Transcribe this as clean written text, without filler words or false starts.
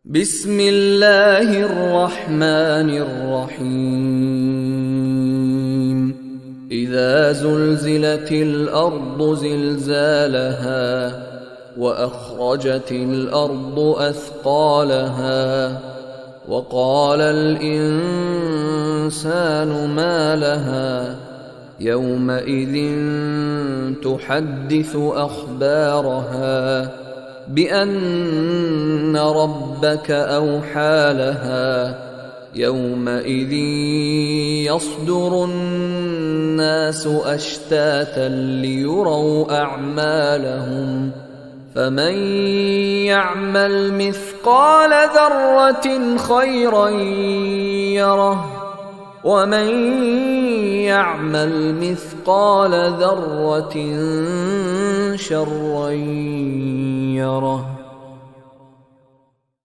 بسم الله الرحمن الرحيم إذا زلزلت الأرض زلزالها وأخرجت الأرض أثقالها وقال الإنسان ما لها يومئذ تحدث أخبارها بأن ربك أوحى لها يومئذ يصدر الناس أشتاتا ليروا أعمالهم فمن يعمل مثقال ذرة خيرا يره ومن يعمل مثقال ذرة شرا يره.